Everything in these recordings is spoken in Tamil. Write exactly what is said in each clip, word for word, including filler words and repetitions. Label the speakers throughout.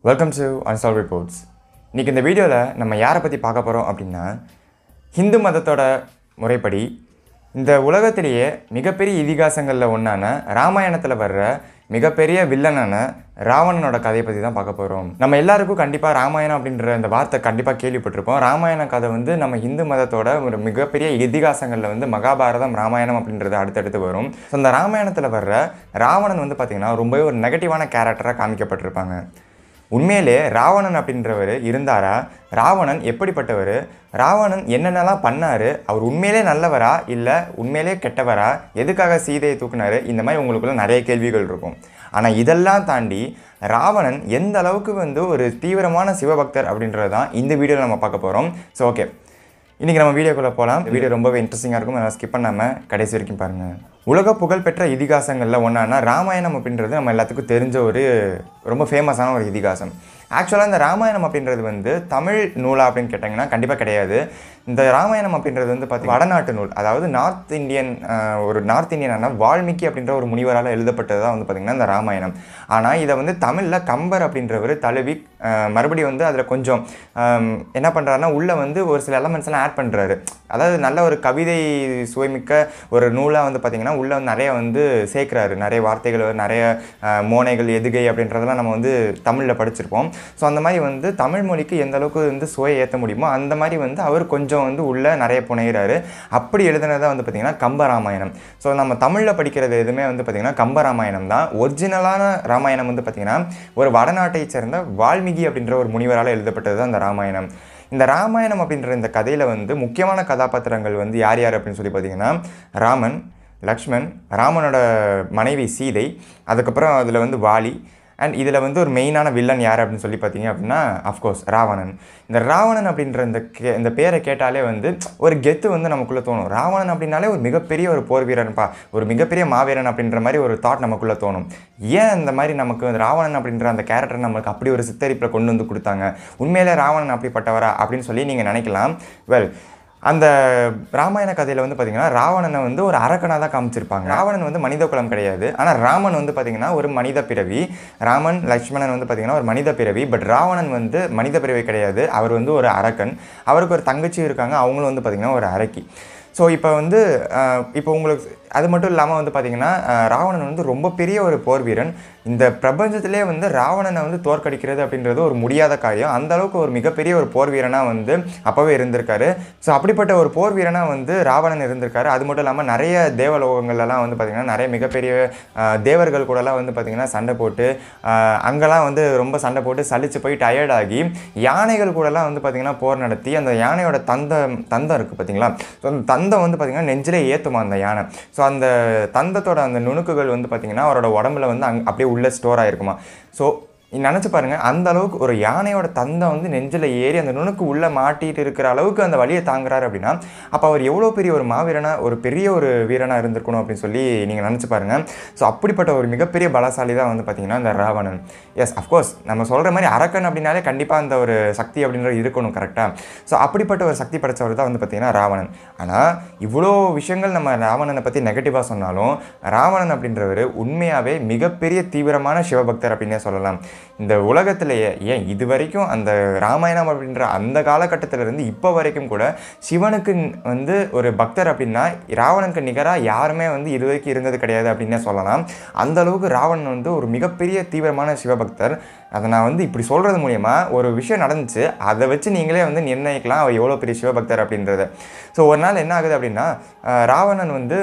Speaker 1: Welcome to Unsolved Reports. இன்னைக்கு இந்த வீடியோவில் நம்ம யாரை பற்றி பார்க்க போகிறோம் அப்படின்னா, ஹிந்து மதத்தோட முறைப்படி இந்த உலகத்திலேயே மிகப்பெரிய இதிகாசங்களில் ஒன்றான ராமாயணத்தில் வர்ற மிகப்பெரிய வில்லனான ராவணனோட கதையை பற்றி தான் பார்க்க போகிறோம். நம்ம எல்லாருக்கும் கண்டிப்பாக ராமாயணம் அப்படின்ற இந்த வார்த்தை கண்டிப்பாக கேள்விப்பட்டிருப்போம். ராமாயண கதை வந்து நம்ம ஹிந்து மதத்தோட ஒரு மிகப்பெரிய இதிகாசங்களில் வந்து மகாபாரதம், ராமாயணம் அப்படின்றது அடுத்தடுத்து வரும். ஸோ இந்த ராமாயணத்தில் வர்ற ராவணன் வந்து பார்த்திங்கன்னா ரொம்பவே ஒரு நெகட்டிவான கேரக்டராக காமிக்கப்பட்டிருப்பாங்க. உண்மையிலே ராவணன் அப்படின்றவர் இருந்தாரா? ராவணன் எப்படிப்பட்டவர்? ராவணன் என்னென்னலாம் பண்ணார்? அவர் உண்மையிலே நல்லவரா இல்லை உண்மையிலே கெட்டவரா? எதுக்காக சீதையை தூக்குனார்? இந்த மாதிரி உங்களுக்குள்ள நிறைய கேள்விகள் இருக்கும். ஆனால் இதெல்லாம் தாண்டி ராவணன் எந்த அளவுக்கு வந்து ஒரு தீவிரமான சிவபக்தர் அப்படின்றது தான் இந்த வீடியோவில் நம்ம பார்க்க போகிறோம். ஸோ ஓகே, இன்றைக்கி நம்ம வீடியோக்குள்ளே போகலாம். வீடியோ ரொம்பவே இன்ட்ரெஸ்டிங்காக இருக்கும். அதை ஸ்கிப் பண்ணாமல் கடைசி வரைக்கும் பாருங்கள். உலக புகழ்பெற்ற இதிகாசங்களில் ஒன்றான ராமாயணம் அப்படின்றது நம்ம எல்லாத்துக்கும் தெரிஞ்ச ஒரு ரொம்ப ஃபேமஸான ஒரு இதிகாசம். ஆக்சுவலாக இந்த ராமாயணம் அப்படின்றது வந்து தமிழ் நூலா அப்படின்னு கேட்டிங்கன்னா கண்டிப்பாக கிடையாது. இந்த ராமாயணம் அப்படின்றது வந்து பார்த்திங்கன்னா வடநாட்டு நூல், அதாவது நார்த் இந்தியன் ஒரு நார்த் இந்தியனான வால்மீகி அப்படின்ற ஒரு முனிவரால் எழுதப்பட்டது தான் வந்து பார்த்திங்கன்னா இந்த ராமாயணம். ஆனால் இதை வந்து தமிழில் கம்பர் அப்படின்றவர் தழுவி மறுபடியும் வந்து அதில் கொஞ்சம் என்ன பண்ணுறாருன்னா உள்ளே வந்து ஒரு சில எலமெண்ட்ஸ்லாம் ஆட் பண்ணுறாரு. அதாவது நல்ல ஒரு கவிதை சுவைமிக்க ஒரு நூலாக வந்து பார்த்திங்கன்னா உள்ளே வந்து நிறைய வந்து சேர்க்குறாரு. நிறைய வார்த்தைகள், நிறைய மோனைகள், எதுகை அப்படின்றதெல்லாம் நம்ம வந்து தமிழில் படிச்சிருப்போம். ஸோ அந்த மாதிரி வந்து தமிழ் மொழிக்கு எந்த அளவுக்கு வந்து சுவையை ஏற்ற முடியுமோ அந்த மாதிரி வந்து அவர் கொஞ்சம் வந்து உள்ளே நிறைய புனைகிறாரு. அப்படி எழுதுனதான் வந்து பார்த்திங்கன்னா கம்பராமாயணம். ஸோ நம்ம தமிழில் படிக்கிறது எதுவுமே வந்து பார்த்திங்கன்னா கம்பராமாயணம் தான். ஒரிஜினலான ராமாயணம் வந்து பார்த்திங்கன்னா ஒரு வடநாட்டை சேர்ந்த வால்மீகி அப்படின்ற ஒரு முனிவரால் எழுதப்பட்டது தான் இந்த ராமாயணம். இந்த ராமாயணம் அப்படின்ற இந்த கதையில் வந்து முக்கியமான கதாபாத்திரங்கள் வந்து யார் யார் அப்படின்னு சொல்லி பார்த்திங்கன்னா ராமன், லக்ஷ்மண், ராமனோட மனைவி சீதை, அதுக்கப்புறம் அதில் வந்து வாலி, அண்ட் இதில் வந்து ஒரு மெயினான வில்லன் யார் அப்படின்னு சொல்லி பார்த்தீங்க அப்படின்னா அஃப்கோர்ஸ் ராவணன். இந்த ராவணன் அப்படின்ற இந்த கே இந்த பேரை கேட்டாலே வந்து ஒரு கெத்து வந்து நமக்குள்ளே தோணும். ராவணன் அப்படின்னாலே ஒரு மிகப்பெரிய ஒரு போர் வீரன்ப்பா, ஒரு மிகப்பெரிய மாவீரன் அப்படின்ற மாதிரி ஒரு தாட் நமக்குள்ளே தோணும். ஏன் இந்த மாதிரி நமக்கு ராவணன் அப்படின்ற அந்த கேரக்டர் நம்மளுக்கு அப்படி ஒரு சித்தரிப்பில் கொண்டு வந்து கொடுத்தாங்க? உண்மையிலே ராவணன் அப்படிப்பட்டவரா அப்படின்னு சொல்லி நீங்கள் நினைக்கலாம். வெல், அந்த ராமாயண கதையில் வந்து பார்த்திங்கன்னா ராவணனை வந்து ஒரு அரக்கனாக தான் காமிச்சிருப்பாங்க. ராவணன் வந்து மனித குலம் கிடையாது. ஆனால் ராமன் வந்து பார்த்திங்கன்னா ஒரு மனித பிறவி. ராமன், லக்ஷ்மணன் வந்து பார்த்திங்கன்னா ஒரு மனித பிறவி. பட் ராவணன் வந்து மனித பிறவி கிடையாது. அவர் வந்து ஒரு அரக்கன். அவருக்கு ஒரு தங்கச்சி இருக்காங்க, அவங்களும் வந்து பார்த்திங்கன்னா ஒரு அரக்கி. ஸோ இப்போ வந்து இப்போ உங்களுக்கு அது மட்டும் இல்லாமல் வந்து பார்த்திங்கன்னா ராவணன் வந்து ரொம்ப பெரிய ஒரு போர் வீரன். இந்த பிரபஞ்சத்திலே வந்து ராவணனை வந்து தோற்கடிக்கிறது அப்படின்றது ஒரு முடியாத காரியம். அந்தளவுக்கு ஒரு மிகப்பெரிய ஒரு போர் வீரனாக வந்து அப்போவே இருந்திருக்காரு. ஸோ அப்படிப்பட்ட ஒரு போர் வீரனாக வந்து ராவணன் இருந்திருக்காரு. அது மட்டும் இல்லாமல் நிறைய தேவலோகங்கள்லாம் வந்து பார்த்திங்கன்னா நிறைய மிகப்பெரிய தேவர்கள் கூடலாம் வந்து பார்த்திங்கன்னா சண்டை போட்டு அங்கெல்லாம் வந்து ரொம்ப சண்டை போட்டு சலிச்சு போய் டயர்டாகி யானைகள் கூடலாம் வந்து பார்த்திங்கன்னா போர் நடத்தி அந்த யானையோட தந்தம் தந்தம் இருக்குது பார்த்திங்களா. ஸோ அந்த தந்தம் வந்து பார்த்திங்கன்னா நெஞ்சிலே ஏற்றுமா அந்த யானை. ஸோ அந்த தந்தத்தோட அந்த நுணுக்குகள் வந்து பார்த்திங்கன்னா அவரோட உடம்புல வந்து அங் அப்படியே உள்ளே ஸ்டோர் ஆகிருக்குமா. ஸோ நினச்சி பாருங்கள், அந்த அளவுக்கு ஒரு யானையோட தந்தம் வந்து நெஞ்சில் ஏறி அந்த நுணுக்கு உள்ளே மாட்டிகிட்டு இருக்கிற அளவுக்கு அந்த வலியை தாங்குறாரு அப்படின்னா அப்போ அவர் எவ்வளோ பெரிய ஒரு மாவீரனாக, ஒரு பெரிய ஒரு வீரனாக இருந்திருக்கணும் அப்படின்னு சொல்லி நீங்கள் நினச்சி பாருங்கள். ஸோ அப்படிப்பட்ட ஒரு மிகப்பெரிய பலசாலி தான் வந்து பார்த்திங்கன்னா இந்த ராவணன். எஸ், அஃப்கோர்ஸ் நம்ம சொல்கிற மாதிரி அரக்கன் அப்படின்னாலே கண்டிப்பாக அந்த ஒரு சக்தி அப்படின்றது இருக்கணும், கரெக்டாக. ஸோ அப்படிப்பட்ட ஒரு சக்தி படைத்தவர் தான் வந்து பார்த்திங்கன்னா ராவணன். ஆனால் இவ்வளோ விஷயங்கள் நம்ம ராவணனை பற்றி நெகட்டிவாக சொன்னாலும் ராவணன் அப்படின்றவர் உண்மையாகவே மிகப்பெரிய தீவிரமான சிவபக்தர் அப்படின்னே சொல்லலாம். இந்த உலகத்திலேயே ஏன் இது வரைக்கும் அந்த ராமாயணம் அப்படின்ற அந்த காலகட்டத்திலிருந்து இப்போ வரைக்கும் கூட சிவனுக்கு வந்து ஒரு பக்தர் அப்படின்னா ராவணனுக்கு நிகராக யாருமே வந்து இது வரைக்கும் இருந்தது கிடையாது அப்படின்னே சொல்லலாம். அந்த அளவுக்கு ராவணன் வந்து ஒரு மிகப்பெரிய தீவிரமான சிவபக்தர். அதை நான் வந்து இப்படி சொல்கிறது மூலயமா ஒரு விஷயம் நடந்துச்சு, அதை வச்சு நீங்களே வந்து நிர்ணயிக்கலாம் அவர் எவ்வளோ பெரிய சிவபக்தர் அப்படின்றத. ஸோ ஒரு நாள் என்ன ஆகுது அப்படின்னா ராவணன் வந்து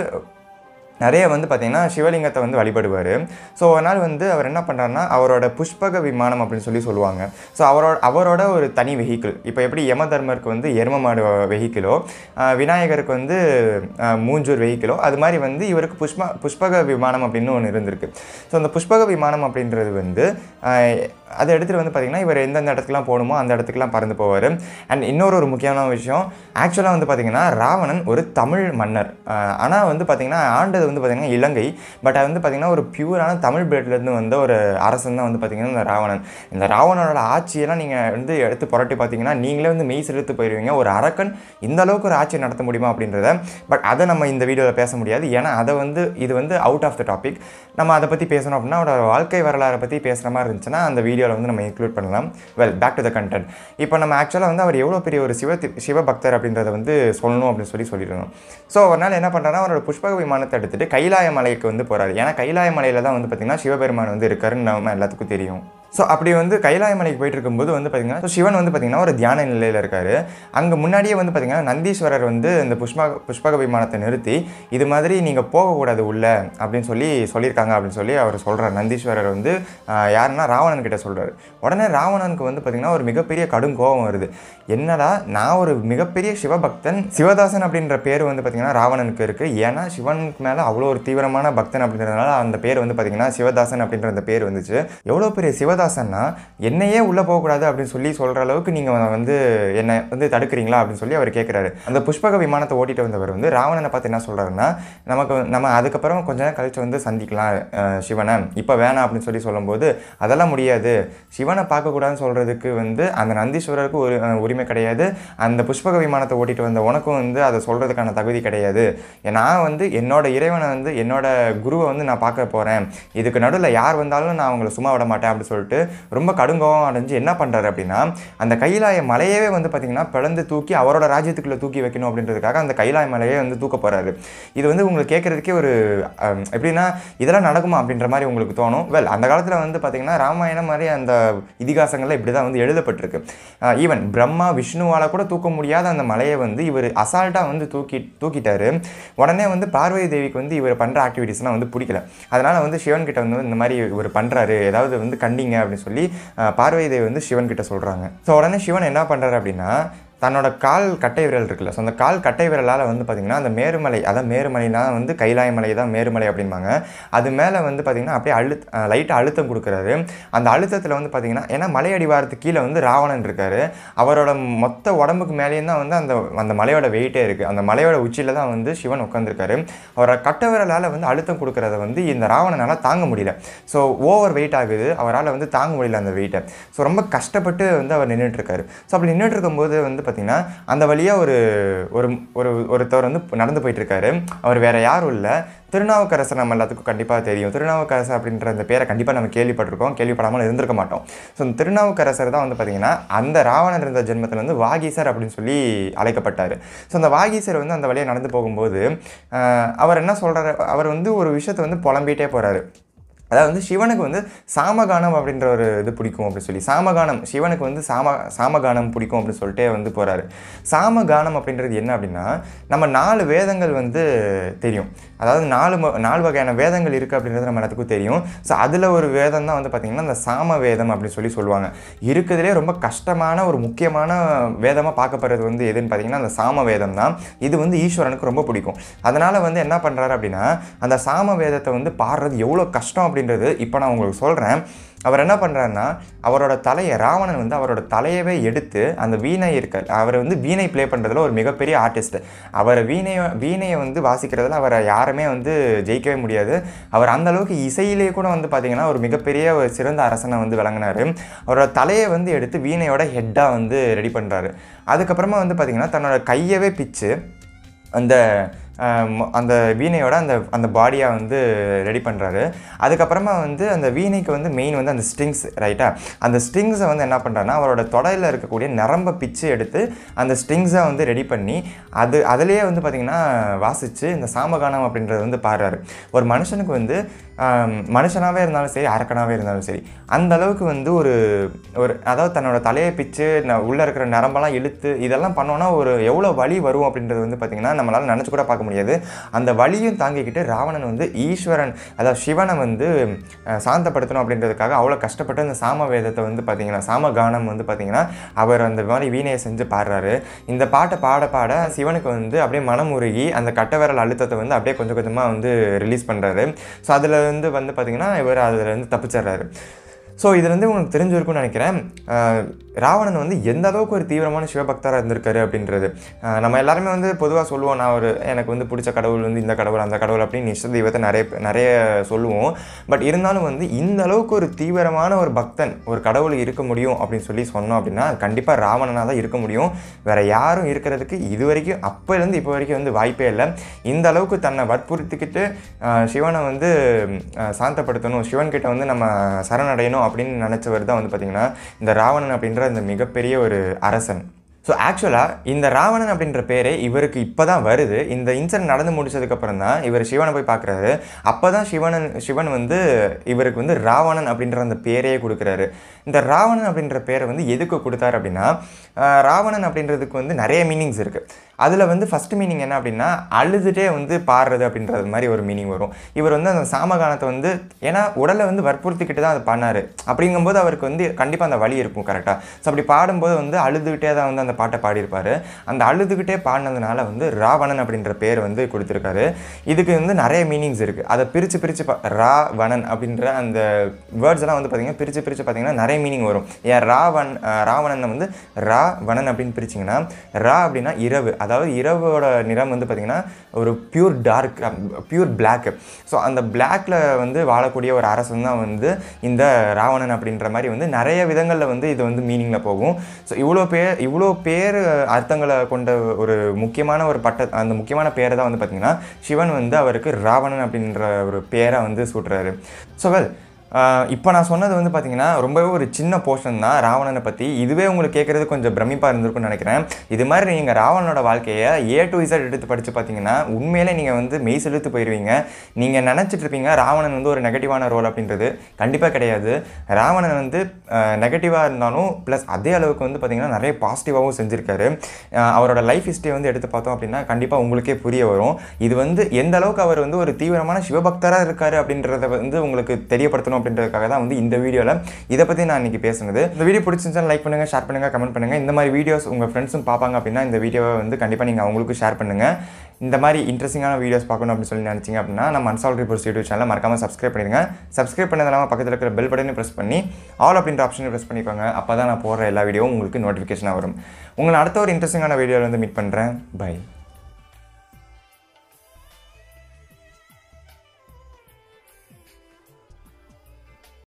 Speaker 1: நிறைய வந்து பார்த்திங்கன்னா சிவலிங்கத்தை வந்து வழிபடுவார். ஸோ ஒரு நாள் வந்து அவர் என்ன பண்ணுறாருன்னா அவரோட புஷ்பக விமானம் அப்படின்னு சொல்லி சொல்லுவாங்க. ஸோ அவரோட அவரோட ஒரு தனி வெஹிக்கிள், இப்போ எப்படி யம தர்மருக்கு வந்து எரும மாடு வெஹிக்கிளோ, விநாயகருக்கு வந்து மூஞ்சூர் வெஹிக்கிளோ, அது மாதிரி வந்து இவருக்கு புஷ்ப புஷ்பக விமானம் அப்படின்னு ஒன்று இருந்திருக்கு. ஸோ அந்த புஷ்பக விமானம் அப்படின்றது வந்து அதை எடுத்துகிட்டு வந்து பார்த்திங்கன்னா இவர் எந்தெந்த இடத்துக்குலாம் போகணுமோ அந்த இடத்துக்குலாம் பறந்து போவார். அண்ட் இன்னொரு ஒரு முக்கியமான விஷயம், ஆக்சுவலாக வந்து பார்த்திங்கன்னா ராவணன் ஒரு தமிழ் மன்னர். ஆனால் வந்து பார்த்திங்கன்னா ஆண்டது வந்து பார்த்திங்கன்னா இலங்கை. பட் அது வந்து பார்த்திங்கன்னா ஒரு பியூரான தமிழ் பிளேட்லேருந்து வந்த ஒரு அரசன் தான் வந்து பார்த்திங்கன்னா இந்த ராவணன். இந்த ராவணனோட ஆட்சியெல்லாம் நீங்கள் வந்து எடுத்து புரட்டி பார்த்திங்கன்னா நீங்களே வந்து மெய் செலுத்து போயிடுவீங்க. ஒரு அரக்கன் இந்த அளவுக்கு ஒரு ஆட்சியை நடத்த முடியுமா அப்படின்றத. பட் அதை நம்ம இந்த வீடியோவில் பேச முடியாது, ஏன்னா அதை வந்து இது வந்து அவுட் ஆஃப் த டாபிக். நம்ம அதை பற்றி பேசணும் அப்படின்னா அவரோட வாழ்க்கை வரலாறை பற்றி பேசுகிற மாதிரி இருந்துச்சுன்னா அந்த வீடியோ வீடியோவில் வந்து நம்ம இன்க்ளூட் பண்ணலாம். Well, back to the content. இப்போ நம்ம ஆக்சுவலாக வந்து அவர் எவ்வளோ பெரிய ஒரு சிவ சிவபக்தர் அப்படின்றத வந்து சொல்லணும் அப்படின்னு சொல்லி சொல்லியிருந்தோம். ஸோ ஒரு நாள் என்ன பண்ணுறாருன்னா, அவரோட புஷ்பக விமானத்தை எடுத்துகிட்டு கைலாய மலைக்கு வந்து போகிறாரு. ஏன்னா கைலாய மலையில் தான் வந்து பார்த்திங்கன்னா சிவபெருமான் வந்து இருக்காருன்னு நம்ம எல்லாத்துக்கும் தெரியும். ஸோ அப்படி வந்து கைலாய மலைக்கு போயிட்டு இருக்கும்போது வந்து பார்த்திங்கன்னா, ஸோ சிவன் வந்து பார்த்திங்கன்னா ஒரு தியான நிலையில் இருக்கார். அங்கே முன்னாடியே வந்து பார்த்திங்கன்னா நந்தீஸ்வரர் வந்து இந்த புஷ்ப புஷ்பக விமானத்தை நிறுத்தி இது மாதிரி நீங்கள் போகக்கூடாது உள்ள அப்படின்னு சொல்லி சொல்லியிருக்காங்க அப்படின்னு சொல்லி அவர் சொல்கிறார். நந்தீஸ்வரர் வந்து யாருன்னா ராவணன் கிட்ட சொல்கிறார். உடனே ராவணனுக்கு வந்து பார்த்திங்கன்னா ஒரு மிகப்பெரிய கடும் கோபம் வருது. என்னடா, நான் ஒரு மிகப்பெரிய சிவபக்தன், சிவதாசன் அப்படின்ற பேர் வந்து பார்த்திங்கன்னா ராவணனுக்கு இருக்குது. ஏன்னா சிவனுக்கு மேலே அவ்வளோ ஒரு தீவிரமான பக்தன் அப்படின்றதுனால அந்த பேர் வந்து பார்த்திங்கன்னா சிவதாசன் அப்படின்ற அந்த பேர் வந்துச்சு. எவ்வளோ பெரிய சிவதாசன்னா என்னையே உள்ளே போகக்கூடாது அப்படின்னு சொல்லி சொல்கிற அளவுக்கு நீங்கள் வந்து என்னை வந்து தடுக்கிறீங்களா அப்படின்னு சொல்லி அவர் கேட்குறாரு. அந்த புஷ்பக விமானத்தை ஓட்டிகிட்டு வந்தவர் வந்து ராவணனை பார்த்து என்ன சொல்கிறாருன்னா, நமக்கு நம்ம அதுக்கப்புறம் கொஞ்ச நேரம் கழிச்சு வந்து சந்திக்கலாம் சிவனை, இப்போ வேணாம் அப்படின்னு சொல்லி சொல்லும்போது, அதெல்லாம் முடியாது, சிவனை பார்க்கக்கூடாதுன்னு சொல்கிறதுக்கு வந்து அந்த நந்தீஸ்வரருக்கு ஒரு உரிமை கிடையாது, அந்த புஷ்பக விமானத்தை ஓட்டிகிட்டு வந்த உனக்கும் வந்து அதை சொல்கிறதுக்கான தகுதி கிடையாது. நான் வந்து என்னோட இறைவனை வந்து என்னோட குருவை வந்து நான் பார்க்க போகிறேன், இதுக்கு நடுவில் யார் வந்தாலும் நான் அவங்களை சும்மா விட மாட்டேன் அப்படின்னு சொல்லிட்டு ரொம்ப கடுங்கோவம் அடைஞ்சு என்ன பண்ணுறாரு அப்படின்னா, அந்த கைலாய மலையவே வந்து பார்த்திங்கன்னா பிளந்து தூக்கி அவரோட ராஜ்யத்துக்குள்ளே தூக்கி வைக்கணும் அப்படின்றதுக்காக அந்த கைலாய மலையே வந்து தூக்க போகிறாரு. இது வந்து உங்களுக்கு கேட்குறதுக்கே ஒரு எப்படின்னா இதெல்லாம் நடக்குமா அப்படின்ற மாதிரி உங்களுக்கு தோணும். வெல், அந்த காலத்தில் வந்து பார்த்திங்கன்னா ராமாயணம் மாதிரி அந்த இதிகாசங்களில் இப்படி தான் வந்து எழுதப்பட்டிருக்கு. ஈவன் பிரம்மா விஷ்ணுவால் கூட தூக்க முடியாத அந்த மலையை வந்து இவர் அசால்ட்டாக வந்து தூக்கி தூக்கிட்டாரு. உடனே வந்து பார்வதி தேவிக்கு வந்து இவர் பண்ணுற ஆக்டிவிட்டீஸ்லாம் வந்து பிடிக்கல. அதனால் வந்து சிவன் கிட்ட வந்து இந்த மாதிரி இவர் பண்ணுறாரு, ஏதாவது வந்து கண்டிங்க அப்படின்னு சொல்லி பார்வதி தேவி வந்து சிவன் கிட்ட சொல்கிறாங்க. ஸோ உடனே சிவன் என்ன பண்ணுறாரு அப்படின்னா, தன்னோட கால் கட்டை விரல் இருக்குல்ல, ஸோ அந்த கால் கட்டை விரலால் வந்து பார்த்திங்கன்னா அந்த மேருமலை, அதான் மேருமலைனா வந்து கைலாய மலை தான் மேருமலை அப்படிம்பாங்க, அது மேலே வந்து பார்த்திங்கன்னா அப்படியே அழுத் லைட்டாக அழுத்தம் கொடுக்குறாரு. அந்த அழுத்தத்தில் வந்து பார்த்திங்கன்னா, ஏன்னா மலை அடிவாரத்துக்கு கீழே வந்து ராவணன் இருக்கார், அவரோட மொத்த உடம்புக்கு மேலேயும் தான் வந்து அந்த அந்த மலையோட வெயிட்டே இருக்குது. அந்த மலையோட உச்சியில் தான் வந்து சிவன் உட்காந்துருக்காரு. அவரோட கட்டை விரலால் வந்து அழுத்தம் கொடுக்குறத வந்து இந்த ராவணனால் தாங்க முடியல. ஸோ ஓவர் வெயிட் ஆகுது, அவரால் வந்து தாங்க முடியல அந்த வெயிட்டை. ஸோ ரொம்ப கஷ்டப்பட்டு வந்து அவர் நின்றுட்டுருக்காரு. ஸோ அப்படி நின்றுட்டு இருக்கும்போது வந்து பார்த்திங்கன்னா அந்த வழியாக ஒரு ஒரு ஒருத்தவர் வந்து நடந்து போயிட்டுருக்காரு. அவர் வேறு யாரும் இல்லை, திருநாவுக்கரசர். நம்ம எல்லாத்துக்கும் கண்டிப்பாக தெரியும். திருநாவுக்கரசர் அப்படின்ற அந்த பேரை கண்டிப்பாக நம்ம கேள்விப்பட்டிருக்கோம், கேள்விப்படாமல் இருந்திருக்க மாட்டோம். ஸோ இந்த திருநாவுக்கரசர் தான் வந்து பார்த்திங்கன்னா அந்த ராவணன் இருந்த ஜென்மத்தில் வந்து வாகீசர் அப்படின்னு சொல்லி அழைக்கப்பட்டார். ஸோ அந்த வாகீசர் வந்து அந்த வழியாக நடந்து போகும்போது அவர் என்ன சொல்கிறார், அவர் வந்து ஒரு விஷயத்தை வந்து புலம்பிகிட்டே போகிறாரு. அதாவது வந்து சிவனுக்கு வந்து சாமகானம் அப்படின்ற ஒரு இது பிடிக்கும் அப்படின்னு சொல்லி, சாமகானம் சிவனுக்கு வந்து சாம சாமகானம் பிடிக்கும் அப்படின்னு சொல்லிட்டே வந்து போகிறாரு. சாமகானம் அப்படின்றது என்ன அப்படின்னா, நம்ம நாலு வேதங்கள் வந்து தெரியும், அதாவது நாலு நாலு வகையான வேதங்கள் இருக்குது அப்படின்றது நம்ம எல்லாத்துக்கும் தெரியும். ஸோ அதில் ஒரு வேதம் தான் வந்து பார்த்திங்கன்னா இந்த சாம வேதம் அப்படின்னு சொல்லி சொல்லுவாங்க. இருக்கிறதுலே ரொம்ப கஷ்டமான ஒரு முக்கியமான வேதமாக பார்க்கப்படுறது வந்து எதுன்னு பார்த்திங்கன்னா அந்த சாம வேதம் தான். இது வந்து ஈஸ்வரனுக்கு ரொம்ப பிடிக்கும். அதனால் வந்து என்ன பண்ணுறாரு அப்படின்னா, அந்த சாம வேதத்தை வந்து பாடுறது எவ்வளோ கஷ்டம் அப்படின்றது இப்போ நான் உங்களுக்கு சொல்கிறேன். அவர் என்ன பண்ணுறாருன்னா, அவரோட தலையை ராவணன் வந்து அவரோட தலையவே எடுத்து அந்த வீணை இருக்க, அவர் வந்து வீணை ப்ளே பண்ணுறதுல ஒரு மிகப்பெரிய ஆர்டிஸ்ட்டு. அவரை வீணையை வீணையை வந்து வாசிக்கிறதுல அவரை யாருமே வந்து ஜெயிக்கவே முடியாது. அவர் அந்தளவுக்கு இசையிலே கூட வந்து பார்த்திங்கன்னா ஒரு மிகப்பெரிய ஒரு சிறந்த அரசனை வந்து விளங்கினார். அவரோட தலையை வந்து எடுத்து வீணையோட ஹெட்டாக வந்து ரெடி பண்ணுறாரு. அதுக்கப்புறமா வந்து பார்த்திங்கன்னா தன்னோட கையவே பிச்சு அந்த அந்த வீணையோட அந்த அந்த பாடியாக வந்து ரெடி பண்ணுறாரு. அதுக்கப்புறமா வந்து அந்த வீணைக்கு வந்து மெயின் வந்து அந்த ஸ்ட்ரிங்ஸ், ரைட்டாக அந்த ஸ்ட்ரிங்ஸை வந்து என்ன பண்ணுறாருன்னா அவரோட தொடையில் இருக்கக்கூடிய நரம்பை பிச்சு எடுத்து அந்த ஸ்ட்ரிங்ஸை வந்து ரெடி பண்ணி அது அதிலேயே வந்து பார்த்திங்கன்னா வாசித்து இந்த சாமகானம் அப்படின்றது வந்து பாடுறாரு. ஒரு மனுஷனுக்கு வந்து மனுஷனாகவே இருந்தாலும் சரி, அரக்கனாகவே இருந்தாலும் சரி, அந்த அளவுக்கு வந்து ஒரு ஒரு அதாவது தன்னோட தலையை பிச்சு உள்ளே இருக்கிற நரம்பெல்லாம் இழுத்து இதெல்லாம் பண்ணோன்னா ஒரு எவ்வளோ வலி வரும் அப்படின்றது வந்து பார்த்திங்கன்னா நம்மளால் நினச்சி கூட பார்க்க முடியாது. அந்த வலியும் தாங்கிக்கிட்டு ராவணன் வந்து ஈஸ்வரன், அதாவது சிவனை வந்து சாந்தப்படுத்தணும் அப்படின்றதுக்காக அவ்வளோ கஷ்டப்பட்டு அந்த சாம வேதத்தை வந்து பார்த்திங்கன்னா சாமகானம் வந்து பார்த்திங்கன்னா அவர் அந்த மாதிரி வீணையை செஞ்சு பாடுறாரு. இந்த பாட்டை பாட பாட சிவனுக்கு வந்து அப்படியே மனம் உருகி அந்த கட்டவிரல் அழுத்தத்தை வந்து அப்படியே கொஞ்சம் கொஞ்சமாக வந்து ரிலீஸ் பண்ணுறாரு. ஸோ அதில் வந்து வந்து பார்த்திங்கன்னா இவர் அதில் வந்து தப்பிச்சிட்றாரு. ஸோ இதுலேருந்து உங்களுக்கு தெரிஞ்சிருக்கும்னு நினைக்கிறேன் ராவணன் வந்து எந்த அளவுக்கு ஒரு தீவிரமான சிவபக்தராக இருந்திருக்காரு அப்படின்றது. நம்ம எல்லாருமே வந்து பொதுவாக சொல்லுவோம், நான் ஒரு எனக்கு வந்து பிடிச்ச கடவுள் வந்து இந்த கடவுள் அந்த கடவுள் அப்படின்னு இஷ்ட தெய்வத்தை நிறைய நிறைய சொல்லுவோம். பட் இருந்தாலும் வந்து இந்த அளவுக்கு ஒரு தீவிரமான ஒரு பக்தன் ஒரு கடவுள் இருக்க முடியும் அப்படின்னு சொல்லி சொன்னோம் அப்படின்னா அது கண்டிப்பாக ராவணனாக தான் இருக்க முடியும். வேறு யாரும் இருக்கிறதுக்கு இது வரைக்கும் அப்போலேருந்து இப்போ வரைக்கும் வந்து வாய்ப்பே இல்லை. இந்த அளவுக்கு தன்னை வற்புறுத்திக்கிட்டு சிவனை வந்து சாந்தப்படுத்தணும், சிவன்கிட்ட வந்து நம்ம சரணடையணும் அப்படின்னு நினச்சவர் தான் வந்து பார்த்திங்கன்னா இந்த ராவணன் அப்படின்ற இந்த மிகப்பெரிய ஒரு அரசன். ஸோ ஆக்சுவலாக இந்த ராவணன் அப்படின்ற பேரே இவருக்கு இப்போ தான் வருது. இந்த இன்சிடென்ட் நடந்து முடிச்சதுக்கப்புறம் தான் இவர் சிவனை போய் பார்க்குறாரு. அப்போ தான் சிவனன் சிவன் வந்து இவருக்கு வந்து ராவணன் அப்படின்ற அந்த பேரையே கொடுக்குறாரு. இந்த ராவணன் அப்படின்ற பேரை வந்து எதுக்கு கொடுத்தாரு அப்படின்னா, ராவணன் அப்படின்றதுக்கு வந்து நிறைய மீனிங்ஸ் இருக்குது. அதில் வந்து ஃபஸ்ட் மீனிங் என்ன அப்படின்னா, அழுதுகிட்டே வந்து பாடுறது அப்படின்றது மாதிரி ஒரு மீனிங் வரும். இவர் வந்து அந்த சாமகானத்தை வந்து ஏன்னா உடலை வந்து வற்புறுத்திக்கிட்டு தான் அதை பண்ணார். அப்படிங்கும்போது அவருக்கு வந்து கண்டிப்பாக அந்த வலி இருக்கும் கரெக்டாக. ஸோ அப்படி பாடும்போது வந்து அழுதுகிட்டே தான் வந்து அந்த பாட்டை பாடியிருப்பார். அந்த அழுதுகிட்டே பாடினதுனால வந்து ராவணன் அப்படின்ற பேர் வந்து கொடுத்துருக்காரு. இதுக்கு வந்து நிறைய மீனிங்ஸ் இருக்குது. அதை பிரித்து பிரித்து பா ராவணன் அப்படின்ற அந்த வேர்ட்ஸ் எல்லாம் வந்து பார்த்திங்கன்னா பிரித்து பிரித்து பார்த்திங்கன்னா நிறைய மீனிங் வரும். ஏன் ராவன் ராவணன் வந்து ராவணன் அப்படின்னு பிரிச்சிங்கன்னா, ரா அப்படின்னா இரவு, அதாவது இரவோட நிறம் வந்து பார்த்திங்கன்னா ஒரு pure dark pure black. So அந்த பிளாக்ல வந்து வாழக்கூடிய ஒரு அரசன் தான் வந்து இந்த ராவணன் அப்படின்ற மாதிரி வந்து நிறைய விதங்களில் வந்து இது வந்து மீனிங்கில் போகும். ஸோ இவ்வளோ பேர் இவ்வளோ பேர் அர்த்தங்களை கொண்ட ஒரு முக்கியமான ஒரு பட்ட அந்த முக்கியமான பேரை தான் வந்து பார்த்திங்கன்னா சிவன் வந்து அவருக்கு ராவணன் அப்படின்ற ஒரு பேரை வந்து சூட்டுறாரு. ஸோ வெல் இப்போ நான் சொன்னது வந்து பார்த்திங்கன்னா ரொம்பவே ஒரு சின்ன போர்ஷன் தான் ராவணனை பற்றி. இதுவே உங்களுக்கு கேட்குறது கொஞ்சம் பிரமிப்பாக இருந்திருக்குன்னு நினைக்கிறேன். இது மாதிரி நீங்கள் ராவணனோட வாழ்க்கையை ஏ டு இசட் எடுத்து படித்து பார்த்தீங்கன்னா உண்மையிலே நீங்கள் வந்து மெய் செலுத்து போயிடுவீங்க. நீங்கள் நினச்சிட்டு இருப்பீங்க ராவணன் வந்து ஒரு நெகட்டிவான ரோல் அப்படின்றது. கண்டிப்பாக கிடையாது. ராவணன் வந்து நெகட்டிவாக இருந்தாலும் ப்ளஸ் அதே அளவுக்கு வந்து பார்த்திங்கன்னா நிறைய பாசிட்டிவாகவும் செஞ்சுருக்காரு. அவரோட லைஃப் ஹிஸ்ட்ரி வந்து எடுத்து பார்த்தோம் அப்படின்னா கண்டிப்பாக உங்களுக்கே புரிய வரும். இது வந்து எந்த அளவுக்கு அவர் வந்து ஒரு தீவிரமான சிவபக்தராக இருக்கார் அப்படின்றத வந்து உங்களுக்கு தெரியப்படுத்தணும் அப்படின்றதுக்காக தான் வந்து இந்த வீடியோவில் இதை பற்றி நான் இன்றைக்கி பேசுனது. இந்த வீடியோ பிடிச்சிருந்துச்சுன்னா லைக் பண்ணுங்கள், ஷேர் பண்ணுங்கள், கமெண்ட் பண்ணுங்கள். இந்த மாதிரி வீடியோஸ் உங்கள் ஃப்ரெண்ட்ஸும் பார்ப்பாங்க அப்படின்னா இந்த வீடியோவை வந்து கண்டிப்பாக நீங்கள் அவங்களுக்கும் ஷேர் பண்ணுங்கள். இந்த மாதிரி இன்ட்ரெஸ்டிங்கான வீடியோஸ் பார்க்கணும் அப்படின்னு சொல்லி நினச்சிங்க அப்படின்னா நம்ம அன்சால்வ்ட் ரிப்போர்ட்ஸ் யூடியூப் சேனலை மறக்காமல் சப்ஸ்கிரைப் பண்ணிடுங்க. சப்ஸ்கிரைப் பண்ணது இல்லாமல் பக்கத்தில் இருக்கிற பெல் பட்டனையும் ப்ரெஸ் பண்ணி ஆல் அப்படின்ற ஆப்ஷனை ப்ரெஸ் பண்ணிக்கோங்க. அப்போ தான் நான் போடுற எல்லா வீடியோவும் உங்களுக்கு நோட்டிஃபிகேஷனாக வரும். உங்களை அடுத்த ஒரு இன்ட்ரெஸ்டிங்கான வீடியோவில் வந்து மீட் பண்ணுறேன். பை.